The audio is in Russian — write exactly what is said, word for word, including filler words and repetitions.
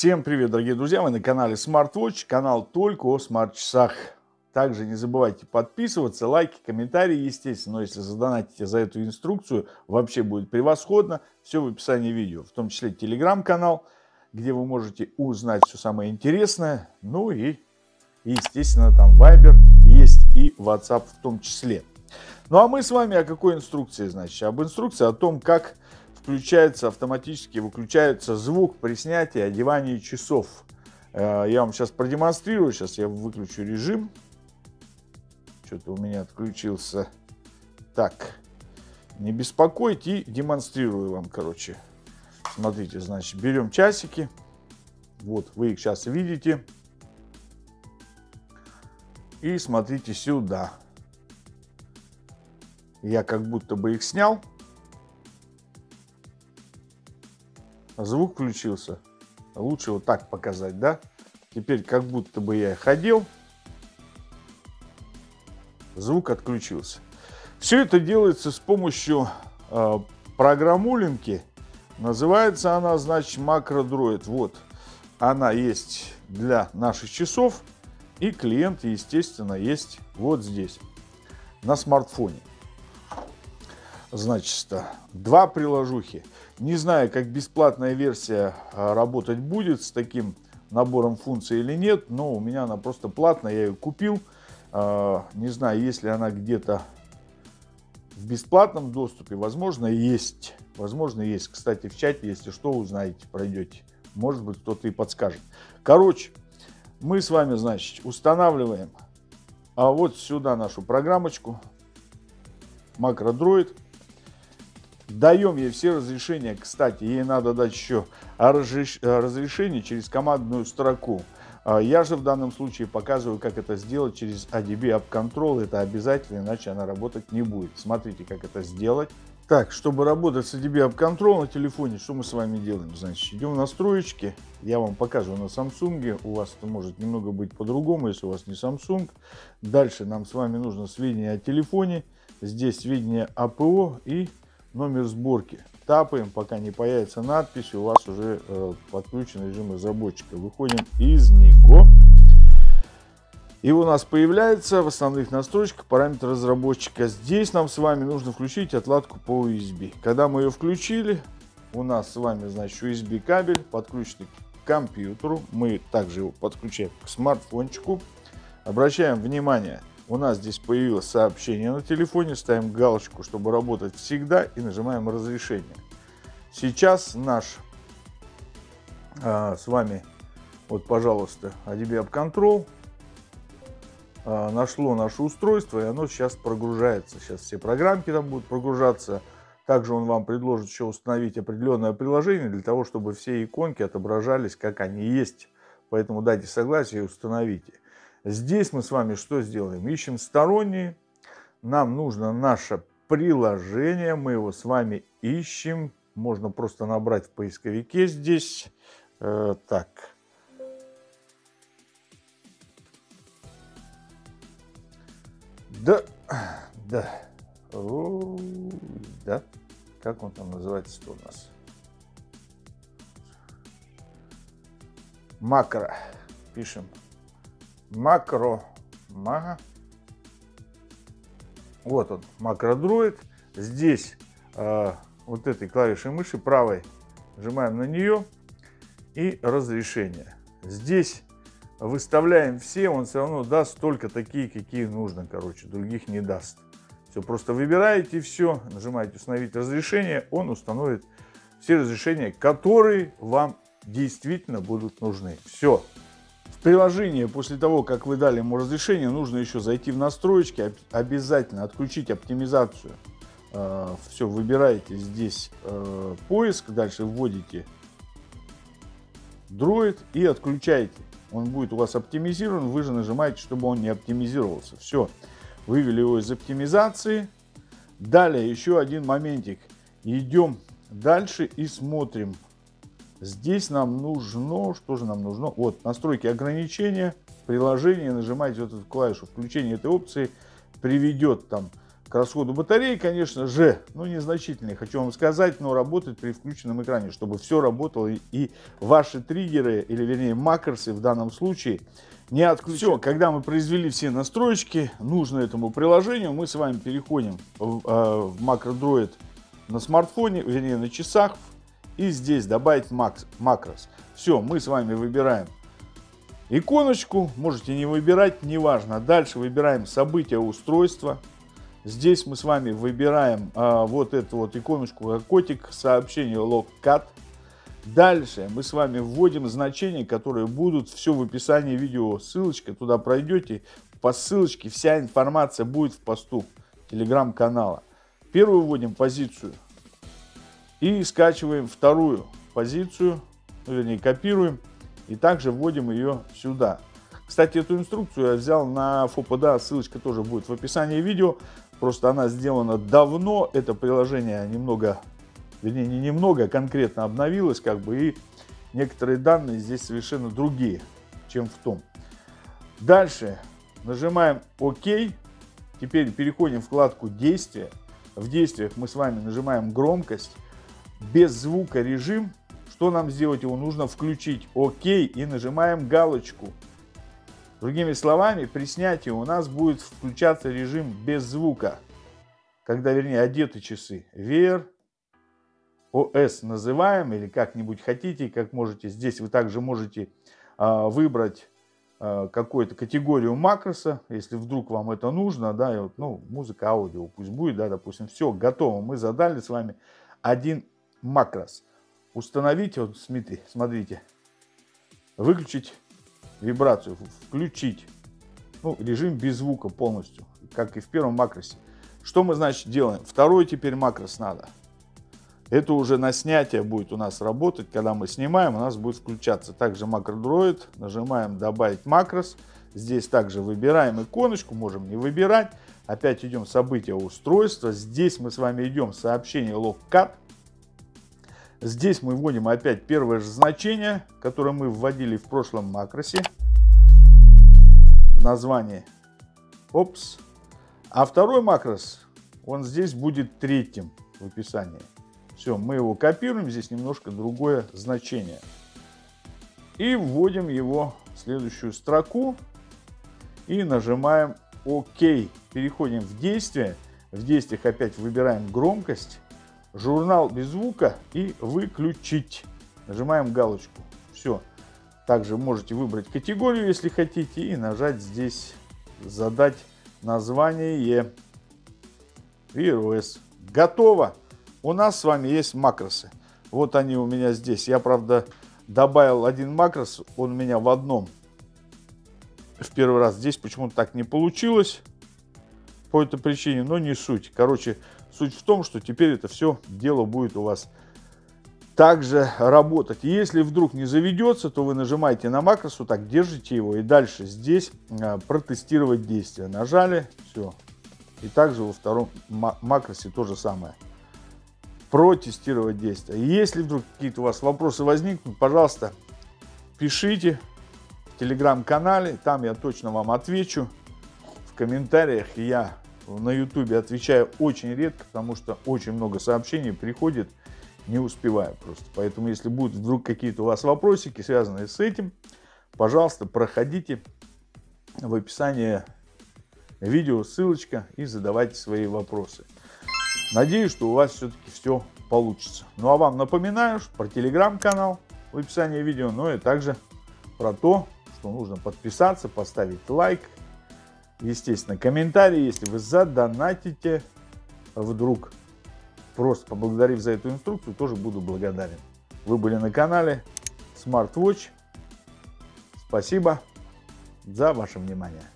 Всем привет, дорогие друзья! Вы на канале SmartWatch, канал только о смарт-часах. Также не забывайте подписываться, лайки, комментарии, естественно. Но если задонатите за эту инструкцию, вообще будет превосходно. Все в описании видео, в том числе телеграм-канал, где вы можете узнать все самое интересное. Ну и, естественно, там Viber есть и WhatsApp в том числе. Ну а мы с вами о какой инструкции, значит? Об инструкции о том, как включается автоматически, выключается звук при снятии и одевании часов. Я вам сейчас продемонстрирую. Сейчас я выключу режим. Что-то у меня отключился. Так, не беспокойте, и демонстрирую вам, короче. Смотрите, значит, берем часики. Вот, вы их сейчас видите. И смотрите сюда. Я как будто бы их снял. Звук включился. Лучше вот так показать, да? Теперь как будто бы я их одел. Звук отключился. Все это делается с помощью э, программулинки. Называется она, значит, MacroDroid. Вот. Она есть для наших часов. И клиент, естественно, есть вот здесь. На смартфоне. Значит, два приложухи. Не знаю, как бесплатная версия работать будет с таким набором функций или нет, но у меня она просто платная, я ее купил. Не знаю, есть ли она где-то в бесплатном доступе. Возможно, есть. Возможно, есть. Кстати, в чате, если что, узнаете, пройдете. Может быть, кто-то и подскажет. Короче, мы с вами, значит, устанавливаем а вот сюда нашу программочку MacroDroid. Даем ей все разрешения. Кстати, ей надо дать еще разрешение через командную строку. Я же в данном случае показываю, как это сделать через эй ди би App Control. Это обязательно, иначе она работать не будет. Смотрите, как это сделать. Так, чтобы работать с эй ди би App Control на телефоне, что мы с вами делаем? Значит, идем в настройки. Я вам показываю на Samsung. У вас это может немного быть по-другому, если у вас не Samsung. Дальше нам с вами нужно сведения о телефоне. Здесь сведения о ПО и номер сборки. Тапаем, пока не появится надпись, у вас уже э, подключен режим разработчика. Выходим из него. И у нас появляется в основных настройках параметр разработчика. Здесь нам с вами нужно включить отладку по ю эс би. Когда мы ее включили, у нас с вами, значит, ю эс би кабель подключен к компьютеру. Мы также его подключаем к смартфончику. Обращаем внимание. У нас здесь появилось сообщение на телефоне, ставим галочку, чтобы работать всегда, и нажимаем разрешение. Сейчас наш а, с вами, вот, пожалуйста, эй ди би App Control а, нашло наше устройство, и оно сейчас прогружается. Сейчас все программки там будут прогружаться. Также он вам предложит еще установить определенное приложение для того, чтобы все иконки отображались, как они есть. Поэтому дайте согласие и установите. Здесь мы с вами что сделаем? Ищем сторонние. Нам нужно наше приложение. Мы его с вами ищем. Можно просто набрать в поисковике здесь. Э, так. Да. Да. О, да. Как он там называется-то у нас? Макро. Пишем. Макро. Ага. Вот он, MacroDroid. Здесь э, вот этой клавишей мыши правой нажимаем на нее и разрешение. Здесь выставляем все, он все равно даст только такие, какие нужно, короче, других не даст. Все, просто выбираете все, нажимаете установить разрешение, он установит все разрешения, которые вам действительно будут нужны. Все. Приложение, после того, как вы дали ему разрешение, нужно еще зайти в настройки, обязательно отключить оптимизацию. Все, выбираете здесь поиск, дальше вводите Droid и отключаете. Он будет у вас оптимизирован, вы же нажимаете, чтобы он не оптимизировался. Все, вывели его из оптимизации. Далее еще один моментик. Идем дальше и смотрим. Здесь нам нужно, что же нам нужно? Вот, настройки ограничения, приложение, нажимаете вот эту клавишу. Включение этой опции приведет там к к расходу батареи, конечно же, ну, незначительный, хочу вам сказать, но работает при включенном экране, чтобы все работало и, и ваши триггеры, или вернее макросы в данном случае, не отключать. Все, когда мы произвели все настройки, нужно этому приложению, мы с вами переходим в, э, в MacroDroid на смартфоне, вернее на часах, и здесь добавить макс, макрос. Все, мы с вами выбираем иконочку, можете не выбирать, неважно. Дальше выбираем события устройства. Здесь мы с вами выбираем а, вот эту вот иконочку, как котик, сообщение logcat. Дальше мы с вами вводим значения, которые будут все в описании видео. Ссылочка, туда пройдете, по ссылочке вся информация будет в посту телеграм-канала. Первую вводим позицию и скачиваем вторую позицию, вернее копируем и также вводим ее сюда. Кстати, эту инструкцию я взял на ФОПДА, ссылочка тоже будет в описании видео. Просто она сделана давно, это приложение немного, вернее не немного, а конкретно обновилось, как бы, и некоторые данные здесь совершенно другие, чем в том. Дальше нажимаем ОК, теперь переходим в вкладку действия. В действиях мы с вами нажимаем громкость, без звука режим. Что нам сделать? Его нужно включить ОК и нажимаем галочку. Другими словами, при снятии у нас будет включаться режим без звука, когда, вернее, одеты часы. Wear о эс называем, или как-нибудь хотите, как можете. Здесь вы также можете а, выбрать а, какую-то категорию макроса, если вдруг вам это нужно, да, и вот, ну, музыка, аудио пусть будет, да, допустим, все готово. Мы задали с вами один макрос. Установить, вот, смотрите, смотрите, выключить вибрацию, включить, ну, режим без звука полностью, как и в первом макросе. Что мы, значит, делаем? Второй теперь макрос надо. Это уже на снятие будет у нас работать. Когда мы снимаем, у нас будет включаться. Также MacroDroid, нажимаем добавить макрос. Здесь также выбираем иконочку, можем не выбирать. Опять идем в события устройства. Здесь мы с вами идем в сообщение logcat. Здесь мы вводим опять первое же значение, которое мы вводили в прошлом макросе. В названии. Опс. А второй макрос, он здесь будет третьим в описании. Все, мы его копируем, здесь немножко другое значение. И вводим его в следующую строку. И нажимаем ОК. Переходим в действие. В действиях опять выбираем громкость. Журнал без звука и выключить. Нажимаем галочку. Все. Также можете выбрать категорию, если хотите, и нажать здесь задать название Wear о эс. Готово. У нас с вами есть макросы. Вот они у меня здесь. Я, правда, добавил один макрос. Он у меня в одном. В первый раз здесь почему-то так не получилось. По этой причине, но не суть. Короче, суть в том, что теперь это все дело будет у вас также работать. Если вдруг не заведется, то вы нажимаете на макрос, вот так держите его и дальше здесь а, протестировать действие. Нажали, все. И также во втором макросе то же самое. Протестировать действие. Если вдруг какие-то у вас вопросы возникнут, пожалуйста, пишите в телеграм-канале, там я точно вам отвечу. В комментариях я на ютубе отвечаю очень редко, потому что очень много сообщений приходит, не успеваю просто. Поэтому, если будут вдруг какие-то у вас вопросики, связанные с этим, пожалуйста, проходите в описании видео, ссылочка, и задавайте свои вопросы. Надеюсь, что у вас все-таки все получится. Ну а вам напоминаю про телеграм-канал в описании видео, но и также про то, что нужно подписаться, поставить лайк. Естественно, комментарии, если вы задонатите вдруг, просто поблагодарив за эту инструкцию, тоже буду благодарен. Вы были на канале SmartWatch. Спасибо за ваше внимание.